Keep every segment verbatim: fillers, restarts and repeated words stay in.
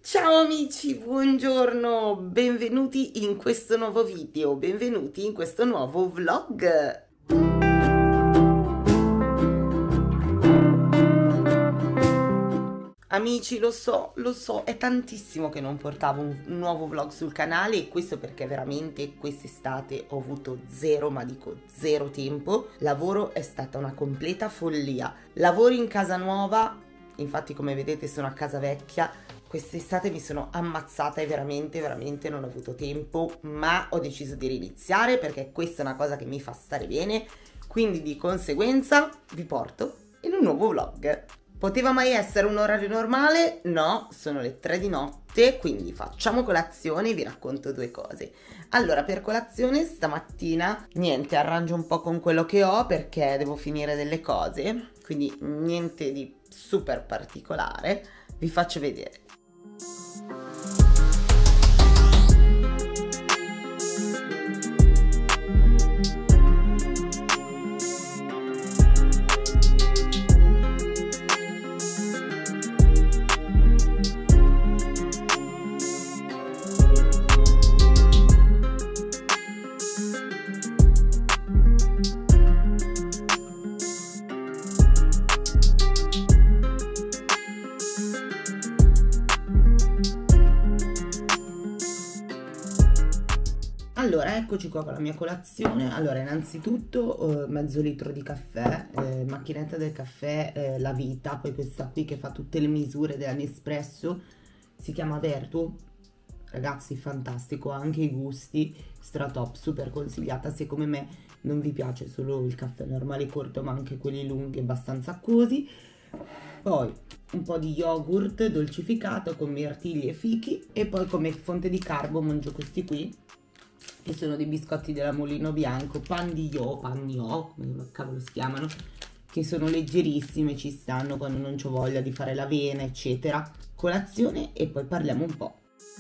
Ciao amici, buongiorno, benvenuti in questo nuovo video, benvenuti in questo nuovo vlog. Amici, lo so, lo so, è tantissimo che non portavo un nuovo vlog sul canale e questo perché veramente quest'estate ho avuto zero, ma dico zero tempo. Lavoro è stata una completa follia. Lavoro in casa nuova, infatti come vedete sono a casa vecchia. Quest'estate mi sono ammazzata e veramente, veramente non ho avuto tempo, ma ho deciso di riniziare perché questa è una cosa che mi fa stare bene, quindi di conseguenza vi porto in un nuovo vlog. Poteva mai essere un orario normale? No, sono le tre di notte, quindi facciamo colazione e vi racconto due cose. Allora, per colazione stamattina, niente, arrangio un po' con quello che ho perché devo finire delle cose, quindi niente di super particolare, vi faccio vedere. Allora, eccoci qua con la mia colazione. Allora, innanzitutto eh, mezzo litro di caffè, eh, macchinetta del caffè, eh, La Vita, poi questa qui che fa tutte le misure della Nespresso, si chiama Vertuo, ragazzi fantastico, anche i gusti, stra top, super consigliata se come me non vi piace solo il caffè normale corto ma anche quelli lunghi abbastanza acquosi. Poi un po' di yogurt dolcificato con mirtilli e fichi e poi come fonte di carbo mangio questi qui, che sono dei biscotti della Mulino Bianco, Pandillot, Pagnot, come cavolo si chiamano, che sono leggerissime, ci stanno quando non c'ho voglia di fare l'avena, eccetera. Colazione e poi parliamo un po'.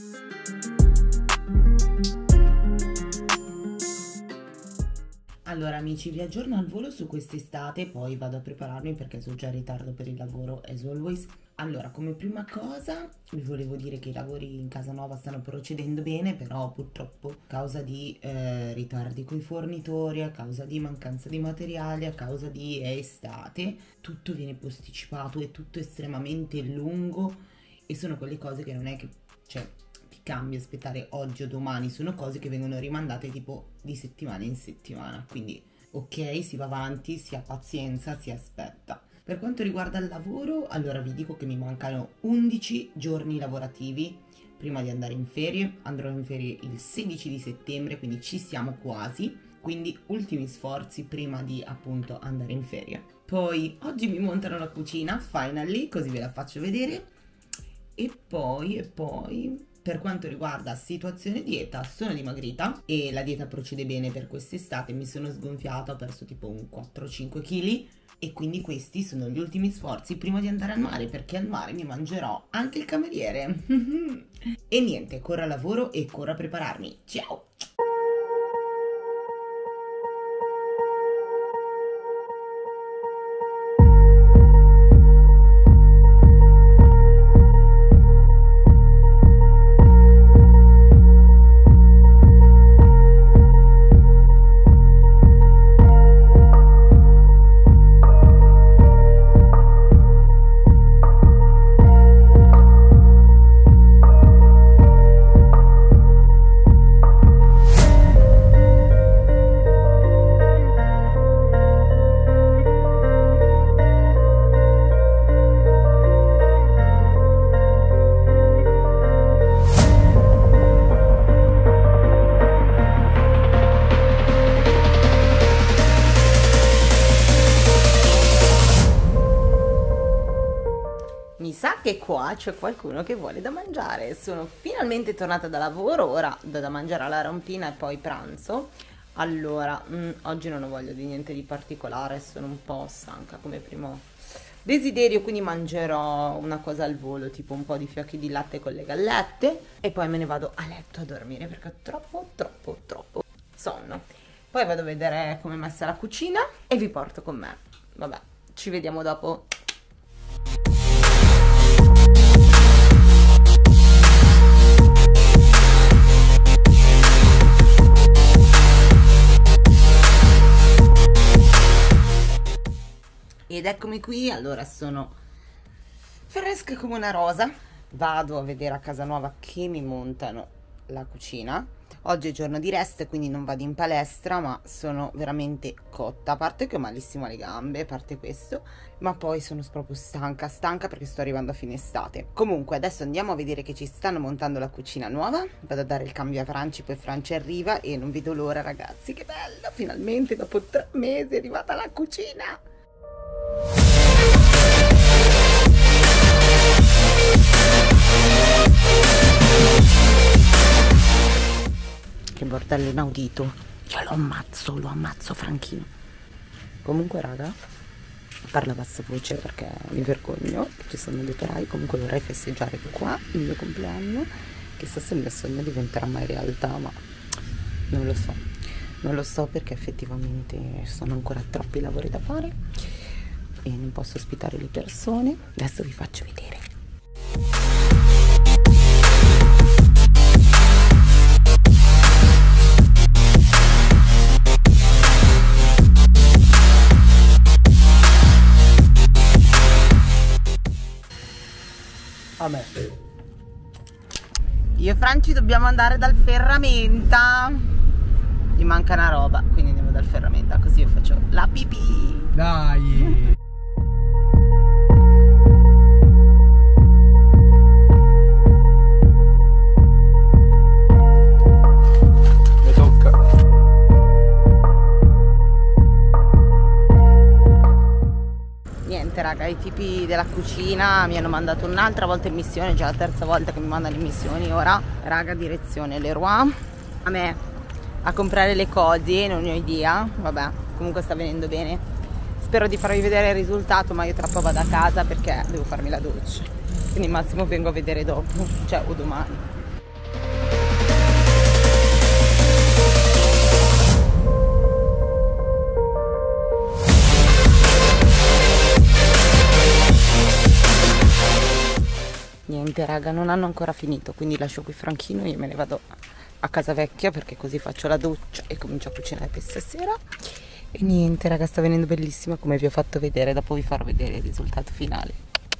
Allora amici, vi aggiorno al volo su quest'estate, poi vado a prepararmi perché sono già in ritardo per il lavoro, as always. Allora, come prima cosa vi volevo dire che i lavori in casa nuova stanno procedendo bene, però purtroppo a causa di eh, ritardi coi fornitori, a causa di mancanza di materiali, a causa di estate, tutto viene posticipato, è tutto estremamente lungo e sono quelle cose che non è che, cioè, ti cambia aspettare oggi o domani, sono cose che vengono rimandate tipo di settimana in settimana, quindi ok, si va avanti, si ha pazienza, si aspetta. Per quanto riguarda il lavoro, allora vi dico che mi mancano undici giorni lavorativi prima di andare in ferie. Andrò in ferie il sedici di settembre, quindi ci siamo quasi. Quindi ultimi sforzi prima di appunto andare in ferie. Poi oggi mi montano la cucina, finally, così ve la faccio vedere. E poi, e poi, per quanto riguarda situazione dieta, sono dimagrita e la dieta procede bene per quest'estate. Mi sono sgonfiata, ho perso tipo un quattro cinque chili. E quindi questi sono gli ultimi sforzi prima di andare al mare, perché al mare mi mangerò anche il cameriere. E niente, corro al lavoro e corro a prepararmi. Ciao! Mi sa che qua c'è qualcuno che vuole da mangiare. Sono finalmente tornata da lavoro, ora do da mangiare alla rampina e poi pranzo. Allora, mh, oggi non ho voglia di niente di particolare, sono un po' stanca come primo desiderio, quindi mangerò una cosa al volo, tipo un po' di fiocchi di latte con le gallette e poi me ne vado a letto a dormire perché ho troppo, troppo, troppo sonno. Poi vado a vedere come è messa la cucina e vi porto con me. Vabbè, ci vediamo dopo. eccomi qui. Allora sono fresca come una rosa. Vado a vedere a casa nuova che mi montano la cucina. Oggi è giorno di rest, quindi non vado in palestra, ma sono veramente cotta. A parte che ho malissimo alle gambe, a parte questo, ma poi sono proprio stanca, stanca perché sto arrivando a fine estate. Comunque adesso andiamo a vedere che ci stanno montando la cucina nuova. Vado a dare il cambio a Franci, poi Franci arriva e non vedo l'ora, ragazzi. Che bello, finalmente dopo tre mesi è arrivata la cucina. Che bordello inaudito. Io lo ammazzo, lo ammazzo Franchino. Comunque raga, parlo a bassa voce perché mi vergogno che ci sono gli operai. Comunque vorrei festeggiare qua il mio compleanno. Chissà se il mio sogno diventerà mai realtà, ma non lo so. Non lo so perché effettivamente sono ancora troppi lavori da fare e non posso ospitare le persone. Adesso vi faccio vedere. A me. Io e Franci dobbiamo andare dal ferramenta. Gli manca una roba, quindi andiamo dal ferramenta, così io faccio la pipì. Dai. Mi tocca. Niente raga, i tipi della cucina mi hanno mandato un'altra volta in missione, già la terza volta che mi mandano in missioni. Ora raga, direzione Leroy, a me a comprare le cose, non ne ho idea, vabbè, comunque sta venendo bene. Spero di farvi vedere il risultato, ma io tra poco vado a casa perché devo farmi la doccia, quindi massimo vengo a vedere dopo, cioè o domani. Niente raga, non hanno ancora finito, quindi lascio qui Franchino e io me ne vado a casa vecchia perché così faccio la doccia e comincio a cucinare per stasera. E niente raga, sta venendo bellissima come vi ho fatto vedere, dopo vi farò vedere il risultato finale.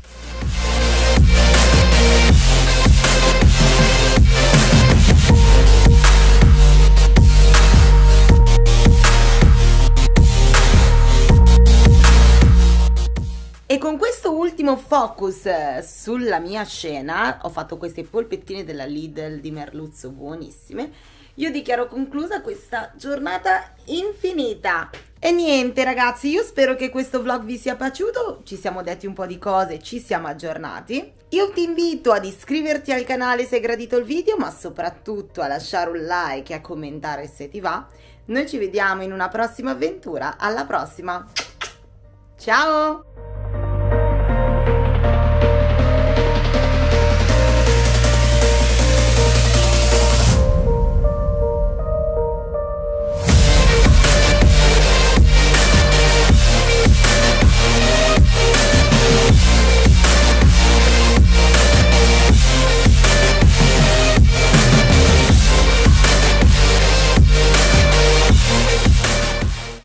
E con questo ultimo focus sulla mia scena, ho fatto queste polpettine della Lidl di merluzzo buonissime. Io dichiaro conclusa questa giornata infinita. E niente ragazzi, io spero che questo vlog vi sia piaciuto. Ci siamo detti un po' di cose, ci siamo aggiornati. Io ti invito ad iscriverti al canale se hai gradito il video, ma soprattutto a lasciare un like e a commentare se ti va. Noi ci vediamo in una prossima avventura. Alla prossima! Ciao!